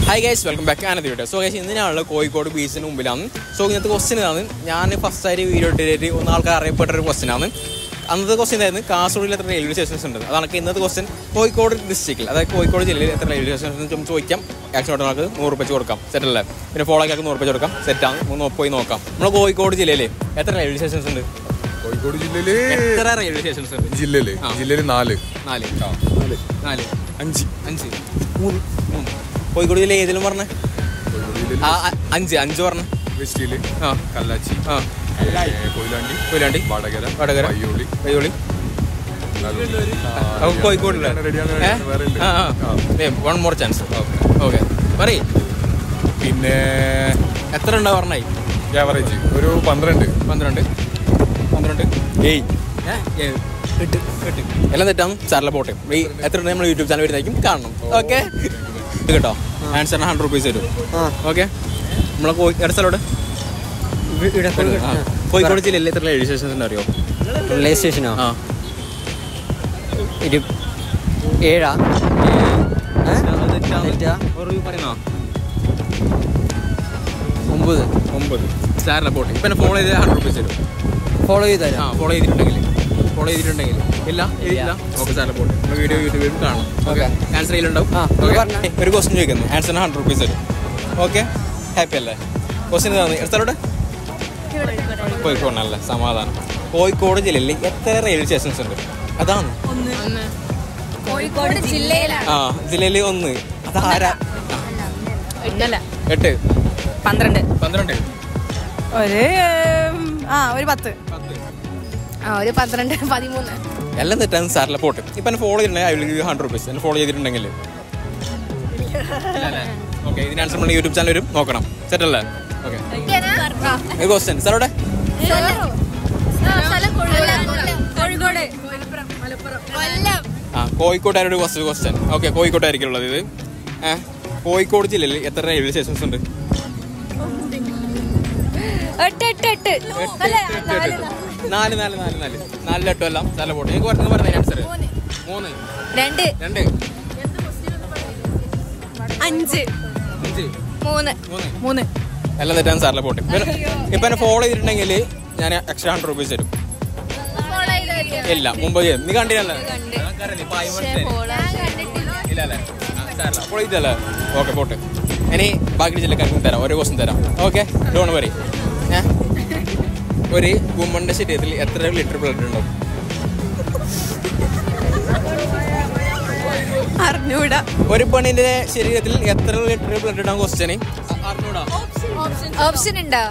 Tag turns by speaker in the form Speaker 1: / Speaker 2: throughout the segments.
Speaker 1: Hi guys, welcome back ആനന്ദ video. So guys, ഇന്ന് ഞാനുള്ള കോഴിക്കോട് ബീച്ചിന് മുമ്പിലാണ്. സോ ഇന്നത്തെ ക്വസ്റ്റ്യൻ ഇതാണ്. ഞാൻ ഫസ്റ്റ് ആയിട്ട് വീഡിയോ ഇട്ടിട്ട് ഒന്ന് ആൾക്കാർ അറിയപ്പെട്ടൊരു ക്വസ്റ്റ്യൻ ആണ്. അന്നത്തെ ക്വസ്റ്റ്യൻ ആയിരുന്നു കാസർഗോഡിൽ എത്ര റെയിൽവേ സ്റ്റേഷൻസ് ഉണ്ട്. അതാണ് ഇന്നത്തെ ക്വസ്റ്റ്യൻ. കോഴിക്കോട് ഡിസ്ട്രിക്റ്റിൽ, അതായത് കോഴിക്കോട് ജില്ലയിൽ എത്ര റെയിൽവേ സ്റ്റേഷൻസ് ചോദിക്കാം. ആക്ച്വലായിട്ട് നമുക്ക് 100 രൂപ കൊടുക്കാം. സെറ്റല്ലേ? പിന്നെ ഫോളോക്കാർക്ക് 100 രൂപ കൊടുക്കാം. സെറ്റാണ്. പോയി നോക്കാം. നമ്മൾ കോഴിക്കോട് ജില്ലയിൽ എത്ര റെയിൽവേ സ്റ്റേഷൻസ് ഉണ്ട്?
Speaker 2: കോഴിക്കോട് ജില്ലയിൽ
Speaker 1: എത്ര റെയിൽവേ സ്റ്റേഷൻസ് ഉണ്ട്?
Speaker 2: ജില്ലയിൽ 4 5
Speaker 1: കോഴിക്കോട് ജില്ല ഏതിലും പറഞ്ഞേ? 5 പറഞ്ഞ.
Speaker 2: വെസ്റ്റില്, കല്ലാച്ചി, കൊയിലാണ്ടി, വടകര, പയ്യോളി.
Speaker 1: കോഴിക്കോടില്ല. One more chance. ഓക്കെ, പറയ്.
Speaker 2: പിന്നെ
Speaker 1: എത്ര ഉണ്ടാ പറഞ്ഞായി?
Speaker 2: ആവറേജ് ഒരു 12.
Speaker 1: എല്ലാം തെറ്റാണ്. സാറിലെ പോട്ടെ. എത്ര ഉണ്ട് നമ്മൾ യൂട്യൂബ് ചാനൽ വരുന്നതായിരിക്കും കാണണം. ഓക്കെ കേട്ടോ. ആൻസറിന് 100 രൂപീസ് തരും. ഓക്കെ, നമ്മളെ സ്ഥലോട് കോഴിക്കോട് ജില്ലയിൽ എത്ര റെയിൽവേ സ്റ്റേഷൻസ് ഉണ്ട് അറിയോ?
Speaker 3: റെയിൽവേ സ്റ്റേഷനോ? 7 9
Speaker 1: സാറിലെ പോട്ടെ. ഇപ്പം ഫോളോ ചെയ്ത് 100 രൂപീസ് തരും.
Speaker 3: ഫോളോ ചെയ്താൽ
Speaker 1: ഫോളോ ചെയ്തിട്ടുണ്ടെങ്കിൽ ഇല്ല. ഓക്കെ, സാറിലെ പോട്ടെ. നമ്മൾ വീഡിയോ യൂട്യൂബിൽ കാണണം. ഓക്കെ, ആൻസർ ഇതിലുണ്ടാവും. ഒരു ക്വസ്റ്റ്യൻ ചോദിക്കുന്നു, ആൻസറിന് 100 രൂപീസ് തരും. ഓക്കെ, ഹാപ്പി അല്ലേ? ക്വസ്റ്റ്യൻ ഇതാണ്. സ്ഥലോട് കോഴിക്കോടിനല്ലേ? സമാധാനം. കോഴിക്കോട് ജില്ലയിൽ എത്ര റെയിൽവേ സ്റ്റേഷൻസ് ഉണ്ട്? അതാണ്
Speaker 4: കോഴിക്കോട് ജില്ലയിലാണ്.
Speaker 1: ജില്ലയിൽ 1. അതാരാ?
Speaker 4: 8
Speaker 1: 12
Speaker 4: ഒരു 10 ഒരു 12 13.
Speaker 1: എല്ലാം തെറ്റാണ്. സാറിലെ പോട്ട്. ഇപ്പം ഫോളോ ചെയ്തിട്ടുണ്ടെങ്കിൽ 100 രൂപീസ്. ഫോളോ ചെയ്തിട്ടുണ്ടെങ്കിൽ ഓക്കെ, ഇതിന് ആൻസർ നമ്മൾ യൂട്യൂബ് ചാനൽ വരും. നോക്കണം. സെറ്റല്ലേ? ഓക്കെ, ക്വസ്റ്റ്യൻ സാറോടെ. കോഴിക്കോട്ടാരുടെ ഫസ്റ്റ് ക്വസ്റ്റ്യൻ. ഓക്കെ, കോഴിക്കോട്ടായിരിക്കും ഉള്ളത് ഇത്. കോഴിക്കോട് ജില്ലയിൽ എത്ര റെയിൽവേ സ്റ്റേഷൻസ് ഉണ്ട്? 4 എല്ലാം സ്ഥലം പോട്ടെ. എനിക്ക് പറഞ്ഞ ആൻസർ 3 2 5 എല്ലാം തെറ്റാണ്. സാറിലെ പോട്ടെ. ഇപ്പൊ എന്നെ ഫോളോ ചെയ്തിട്ടുണ്ടെങ്കിൽ ഞാൻ എക്സ്ട്രാ 100 രൂപീസ് തരും. ഇല്ല, മുമ്പ് ചെയ്യും. നീ കണ്ടില്ലല്ലേ? ഇല്ലല്ലേ? ഫോളോ ചെയ്തല്ലേ? ഓക്കെ, പോട്ടെ. ഇനി ബാക്കി ജില്ലക്കാർക്കും തരാം. ഓരോ ക്വസ്റ്റ്യൻ തരാം. Okay, don't worry. ഒരു വുമന്റെ ശരീരത്തിൽ എത്ര ലിറ്റർ ബ്ലഡ് ഉണ്ടാവും? ഒരു പെണ്ണിന്റെ ശരീരത്തിൽ എത്ര ലിറ്റർ ബ്ലഡ് ഉണ്ടാവും? ക്വസ്റ്റ്യൻ അറിഞ്ഞൂടാ.
Speaker 4: ഓപ്ഷൻ ഉണ്ടോ?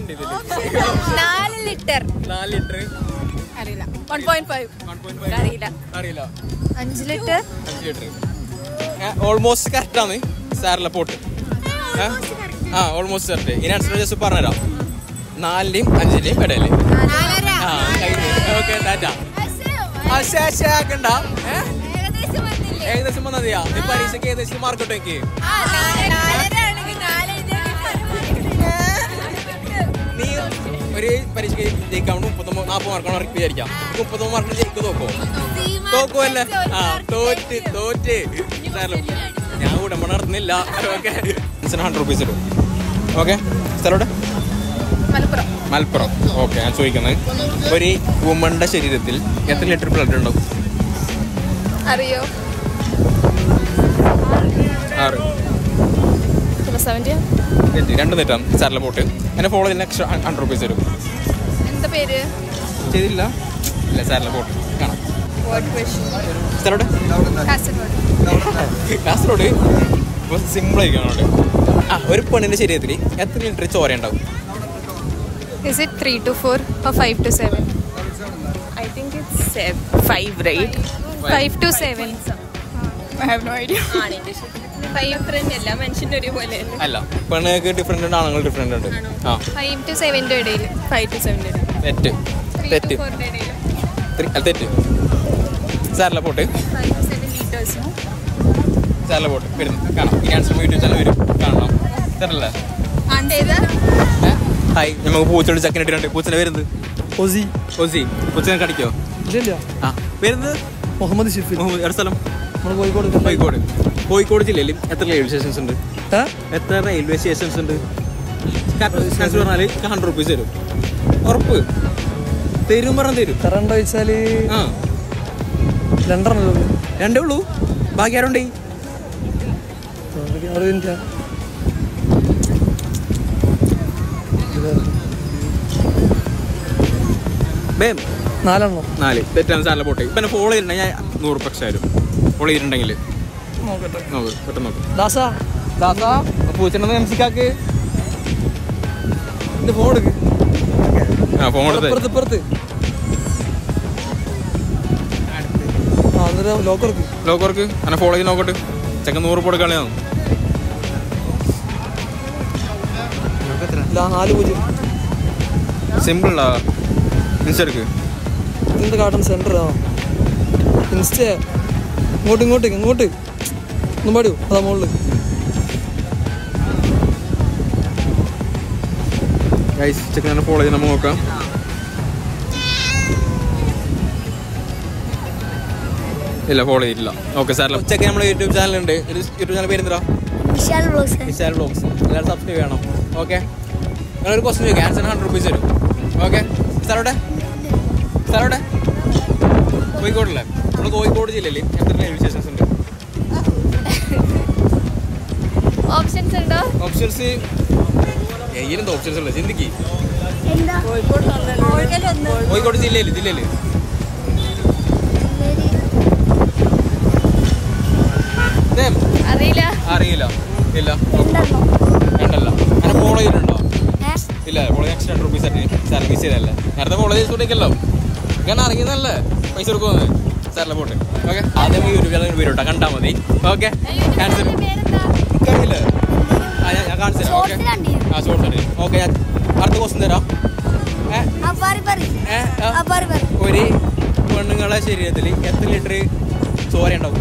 Speaker 4: 4 ലിറ്റർ. അറിയില്ല. 1.5
Speaker 1: അറിയില്ല.
Speaker 4: 5 ലിറ്റർ.
Speaker 1: ഓൾമോസ്റ്റ് കറക്റ്റ് ആണ്. സാറിലെ പോട്ട്. Almost correct. ഇനി ആൻസർ ജസ്റ്റ് പറഞ്ഞുതരാം. 4ന്റെയും 5ന്റെയും ഇടയില്. ഓക്കെ, ടാറ്റാ. ആക്കണ്ട. ഏകദേശം വന്നതിയാ. നീ പരീക്ഷയ്ക്ക് ഏകദേശം മാർക്ക് കിട്ടും. എനിക്ക് നീ ഒരു പരീക്ഷയ്ക്ക് ജയിക്കാൻ 40 മാർക്കാണ് വിചാരിക്കാം. 39 മാർക്കിന് ജയിക്കും. തോക്കുമല്ലേ? തോറ്റ്. ഞാൻ ഉടമ്പ നടത്തുന്നില്ല. ഓക്കെ, 100 രൂപീസ് ഇടും. ഓക്കെ, സ്ഥലോടെ മലപ്പുറം. ഓക്കെ, ഞാൻ ചോദിക്കുന്നത് ഒരു വുമന്റെ ശരീരത്തിൽ എത്ര ലിറ്റർ ബ്ലഡ് ഉണ്ടാവും?
Speaker 4: അറിയോ?
Speaker 1: 6. 2 തെറ്റാണ്. സാറിലെ പോട്ട്. എന്നെ ഫോളോ ചെയ്യുന്ന എക്സ്ട്രാ 100 രൂപീസ് തരും.
Speaker 4: എന്താ പേര്?
Speaker 1: ചെയ്തില്ല. ഇല്ല, സാറിലെ പോട്ട്. കാണാം. സ്ഥലോടെ കാസർഗോഡ്. സിമ്പിൾ ആയിരിക്കണം. ഒരു പെണ്ണിന്റെ ശരീരത്തിൽ എത്ര ലിറ്റർ ചോര ഉണ്ടാവും?
Speaker 4: Is it 3 to 4 or 5 to 7?
Speaker 5: I think it's 5, right?
Speaker 4: 5 to 7.
Speaker 5: I have no idea. 5 എല്ലാ മനുഷ്യന്റെ ഒരുപോലെ
Speaker 1: അല്ല, പെണ്ണുങ്ങൾക്ക് ഡിഫറെന്റ് ഉണ്ട്, ആണുങ്ങൾ ഡിഫറെന്റ് ഉണ്ട്.
Speaker 4: 5 to 7 ഇടയിൽ.
Speaker 5: 5 to 7
Speaker 1: തെറ്റ്. സാറിലെ പോട്ട്.
Speaker 5: 5 to 7 liters.
Speaker 1: സാറിലെ പോട്ട് വരുന്നു. കാണാം. ഈ ആൻസർ യൂട്യൂബ് ചാനൽ വരും. കാണണം. തരല്ലേ? ഹായ്, നമുക്ക് പൂച്ചോട് ചക്കൻ ഇട്ടിട്ടുണ്ട്. പൂച്ചനെ വരുന്നത്
Speaker 3: ഒസി.
Speaker 1: പൂച്ചനെ കടിക്കോ?
Speaker 3: ഇല്ല.
Speaker 1: വരുന്നത്
Speaker 3: മുഹമ്മദ് ഷിഫി.
Speaker 1: സ്ഥലം
Speaker 3: കോഴിക്കോട്.
Speaker 1: കോഴിക്കോട് ജില്ലയിൽ എത്ര റെയിൽവേ സ്റ്റേഷൻസ് ഉണ്ട്? എത്ര റെയിൽവേ സ്റ്റേഷൻസ് ഉണ്ട്? ആൻസർ പറഞ്ഞാൽ 100 rupees തരും. ഉറപ്പ് തരും, പറഞ്ഞ തരും.
Speaker 3: കറണ്ട് വെച്ചാൽ
Speaker 1: ആ 2 ഉള്ളൂ. ബാക്കി ആരുണ്ട്? ബേം 4 തെറ്റാണ്. സാറിലെ പോട്ടെ. ഇപ്പം ഫോളോ ചെയ്തിട്ടുണ്ടെങ്കിൽ ഞാൻ 100 രൂപ എക്സ്ട്രാ തരും. ഫോളോ ചെയ്തിട്ടുണ്ടെങ്കിൽ നോക്ക് പെട്ടെന്ന് നോക്ക്. ദാസാ പൂച്ചണ്ടെന്ന് എംസിക്കാക്ക് ഫോൺ എടുക്ക്. ആ ഫോൺ എടുത്ത് ലോക്കർക്ക് അങ്ങനെ ഫോളോ ചെയ്ത് നോക്കട്ടെ. ചെക്കൻ 100 രൂപ കളിയാണ്.
Speaker 3: 4-0
Speaker 1: സിമ്പിളാ. ഇൻസ്റ്റ എടുക്ക്.
Speaker 3: ഇതിന്റെ കാട്ടൺ സെന്റർ ഇൻസ്റ്റ ഇങ്ങോട്ട് ഒന്നും പാടിയോ? അതാ മുകളിൽ
Speaker 1: ചെക്കനെ ഫോളോ ചെയ്ത് നമ്മൾ നോക്കാം. ഇല്ല ഫോളോ ചെയ്തിട്ടില്ല. ഓക്കെ സാറില്ല. ചെക്കൻ നമ്മുടെ യൂട്യൂബ് ചാനലുണ്ട്. യൂട്യൂബ് ചാനൽ പേരെന്താ? വിശാൽ വ്ളോഗ്സ്. എല്ലാവരും സബ്സ്ക്രൈബ് ചെയ്യണം. ഓക്കെ നിങ്ങളൊരു ക്വസ്റ്റ്യൻ ചോദിക്കാം. ആൻസർ 100 rupees തരും. ഓക്കെ സാറോടെ കോഴിക്കോടല്ലേ? നമ്മൾ കോഴിക്കോട് ജില്ലയിൽ എത്ര റെയിൽവേ സ്റ്റേഷൻസ് ഉണ്ട്?
Speaker 4: ഓപ്ഷൻസ് ഉണ്ടോ?
Speaker 1: ഓപ്ഷൻസ് എങ്ങനെന്താ ഓപ്ഷൻസ് ഉള്ളത്? ചിന്തിക്ക്. കോഴിക്കോട് ജില്ലയിൽ അറിയില്ല. ഇല്ല വേണ്ടല്ല. അങ്ങനെ ഫോളോ ചെയ്തിട്ടുണ്ടോ? ഇല്ല. Follow extra 100 rupees sir miss ചെയ്തല്ലേ? നേരത്തെ ഫോളോ ചെയ്തോണ്ടിരിക്കല്ലോ. കാരണം അറിയുന്നല്ലേ പൈസ കൊടുക്കുന്നത്. സാറിലെ പോട്ടെ. ഓക്കെ ആദ്യം യൂട്യൂബ് ചാനൽ പേരോട്ടാ കണ്ടാൽ മതി. ഓക്കെ ആൻസർ കഴിയില്ല. ഞാൻ കാണിച്ചു തരാം. ഓക്കെ ആ ഷോർട്ട്. ഓക്കെ ഞാൻ അടുത്ത ക്വസ്റ്റ്യൻ തരാം. ഒരു പെണ്ണുങ്ങളെ ശരീരത്തിൽ എത്ര ലിറ്റർ ചോര ഉണ്ടാവും?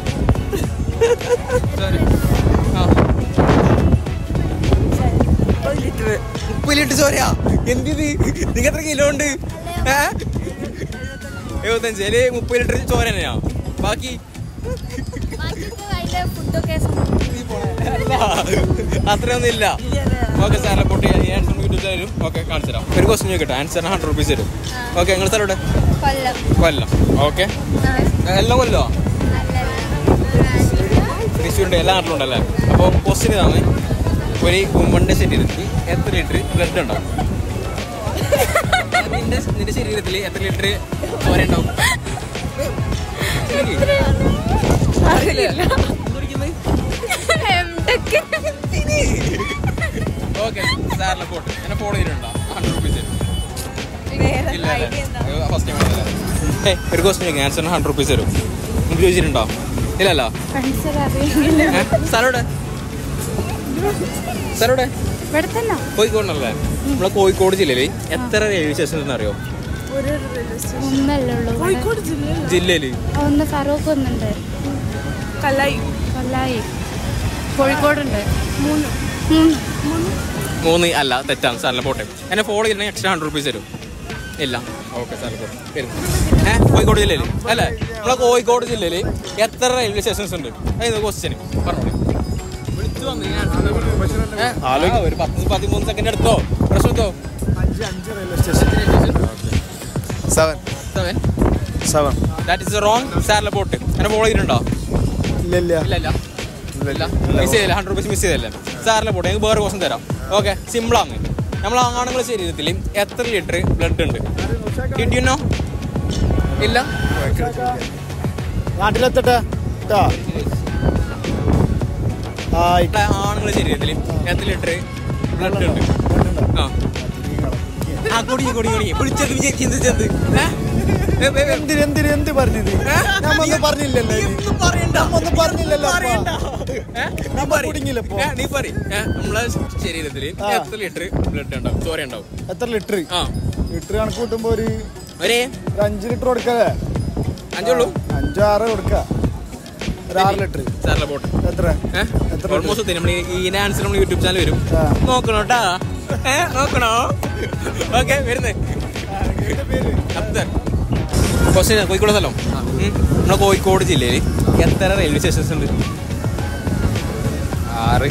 Speaker 1: 30 ലിറ്റർ ചോരയാ? എന്തിത്? നിങ്ങൾക്ക് എത്ര കിലോ ഉണ്ട്? 75. അതില് 30 ലിറ്റർ ചോര തന്നെയാ. ബാക്കി അത്രയൊന്നും ഇല്ല. ഓക്കെ സാറിനെ പൊട്ടി ആൻസർ യൂട്യൂബ് തരും. ഓക്കെ കാണിച്ചു തരാം. ഒരു ക്വസ്റ്റ്യൻ ചോദിക്കട്ടെ. ആൻസർ 100 rupees തരും. ഓക്കെ നിങ്ങൾ സ്ഥലം കൊല്ലം. ഓക്കെ എല്ലാം കൊല്ലോ? തൃശ്ശൂരുണ്ട്. എല്ലാ നാട്ടിലുണ്ടല്ലേ? അപ്പോൾ ക്വസ്റ്റ്യൻ ഇതാണ്. ഒരു വുമന്റെ ശരീരത്തിൽ എത്ര ലിറ്റർ ബ്ലഡ് ഉണ്ടാവും? നിന്റെ ശരീരത്തിൽ എത്ര ലിറ്റർ ചോര ഉണ്ടാവും? ഓക്കെ സാറിലെ പോട്ട് എന്നെ ഫോളോ ചെയ്തിട്ടുണ്ടോ? 100 rupees തരും. ഫസ്റ്റ് ടൈം ഒരു ക്വസ്റ്റ്യൻ ചോദിക്കാം. ആൻസർ 100 rupees തരും. നിങ്ങൾക്ക് ചോദിച്ചിട്ടുണ്ടോ? ഇല്ലല്ലോ. സാറോടെ കോഴിക്കോടല്ലേ? നമ്മളെ കോഴിക്കോട് ജില്ലയിൽ എത്ര റെയിൽവേ സ്റ്റേഷൻ ഉണ്ടെന്ന് അറിയോ? ജില്ലയില്
Speaker 4: ഒന്ന് ഫറൂഖ് ഒന്നുണ്ട്, കല്ലായി കോഴിക്കോടുണ്ട്.
Speaker 1: 3 അല്ല തെറ്റാണ്. സാറിനെ പോട്ടെ. എന്നെ ഫോളോ ചെയ്തിട്ടുണ്ടെങ്കിൽ എക്സ്ട്രാ 100 rupees തരും. ഇല്ല. ഓക്കെ സാറിന് പോട്ടെ. കോഴിക്കോട് ജില്ലയിൽ അല്ലേ? നമ്മളെ കോഴിക്കോട് ജില്ലയിൽ എത്ര റെയിൽവേ സ്റ്റേഷൻസ് ഉണ്ട്? അതായത് ക്വസ്റ്റ്യൻ പറഞ്ഞോളൂ. വിളിച്ചു വന്നു ഒരു 10-13 സെക്കൻഡ് എടുത്തോ. പ്രശ്നം എടുത്തോ.
Speaker 2: 5 railway station. 7. That is wrong. സാറിലെ പോട്ട് എന്നെ ഫോളോ ചെയ്തിട്ടുണ്ടോ? ഇല്ല. മിസ് ചെയ്തില്ല. 100 rupees മിസ് ചെയ്തല്ലേ? സാറിലെ പോട്ട് ഞങ്ങൾക്ക് വേറെ ക്വസ്റ്റ്യൻ തരാം. ഓക്കെ സിമ്പിളാണ്. നമ്മൾ ആണുങ്ങളുടെ ശരീരത്തിൽ എത്ര ലിറ്റർ ബ്ലഡ് ഉണ്ട്? കിട്ടിയോ? ഇല്ല.
Speaker 6: നാട്ടിലെത്തട്ടെ.
Speaker 1: ആണുങ്ങളുടെ ശരീരത്തിൽ എത്ര ലിറ്റർ ബ്ലഡ് ഉണ്ട്? വിളിച്ചത് ചിന്തിച്ചത്
Speaker 6: എന്ത് പറഞ്ഞത്? പറഞ്ഞില്ലല്ലോ.
Speaker 1: നീ പറയും നമ്മളെ ശരീരത്തിൽ എത്ര ലിറ്റർ ബ്ലഡ് ഉണ്ടാവും? ചോര ഉണ്ടാവും?
Speaker 6: എത്ര ലിറ്റർ? ലിറ്റർ കണക്ക് കൂട്ടുമ്പോ ഒരു 5 ലിറ്റർ കൊടുക്കല്ലേ?
Speaker 1: 5 ഉള്ളൂ.
Speaker 6: 5-6 കൊടുക്ക. 6 ലിറ്റർ.
Speaker 1: സാറിലെ പോട്ട് എത്ര? ഓൾമോസ്റ്റ് നമ്മൾ ഈ ആൻസർ നമ്മൾ യൂട്യൂബ് ചാനൽ വരും. നോക്കണോ കേട്ടാ? നോക്കണോ? ഓക്കെ വരുന്നേ. ക്വസ്റ്റ്യൻ കോഴിക്കോട് സ്ഥലം. നമ്മളെ കോഴിക്കോട് ജില്ലയിൽ എത്ര റെയിൽവേ സ്റ്റേഷൻസ് ഉണ്ട്?
Speaker 2: 6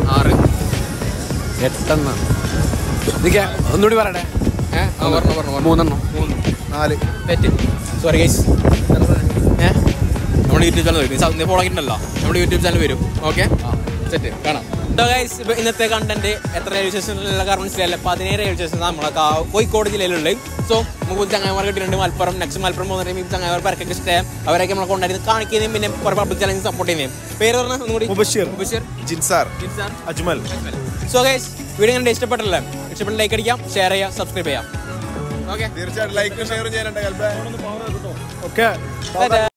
Speaker 2: 8 ഇതൊക്കെ ഒന്നുകൂടി പറയട്ടെ. 3
Speaker 6: 4
Speaker 1: തെറ്റ്. Sorry guys. നമ്മുടെ യൂട്യൂബ് ചാനൽ വരും. സൗന്ദര്യം ഫോളോ ആക്കിയിട്ടുണ്ടല്ലോ, നമ്മുടെ യൂട്യൂബ് ചാനൽ വരും. ഓക്കെ, സെറ്റ് കാണാം. ഗൈസ്, ഇപ്പോൾ ഇന്നത്തെ കണ്ടന്റ് എത്ര റെയിൽവേ സ്റ്റേഷനിലുള്ള കാരണം മനസ്സിലായില്ല. 17 റെയിൽവേ സ്റ്റേഷൻ നമ്മളെ കോഴിക്കോട് ജില്ലയിലുള്ളത്. സോ നമുക്ക് ചങ്ങായിമാർ കിട്ടിയിട്ടുണ്ട്. മലപ്പുറം നെക്സ്റ്റ് മലപ്പുറം പോകുന്ന ചങ്ങായിമാർ പരക്കൊക്കെ ഇഷ്ടം. അവരൊക്കെ നമ്മളെ കൊണ്ടായിരുന്നു കാണിക്കുന്നതും പിന്നെ പബ്ലിക് ചാനലിൽ സപ്പോർട്ട് ചെയ്യുന്നതും. പേര് പറഞ്ഞാൽ ഒന്നുകൂടി. Mubasheer,
Speaker 6: Jinsar, Ajmal.
Speaker 1: So guys, video കണ്ട് ഇഷ്ടപ്പെട്ടല്ലേ? ഇഷ്ടപ്പെട്ട ലൈക്ക് അടിക്കാം, ഷെയർ ചെയ്യാം, സബ്സ്ക്രൈബ് ചെയ്യാം. ഓക്കെ,
Speaker 6: തീർച്ചയായിട്ടും ലൈക്ക് ഷെയർ ചെയ്യാനുണ്ട്. ഓക്കെ.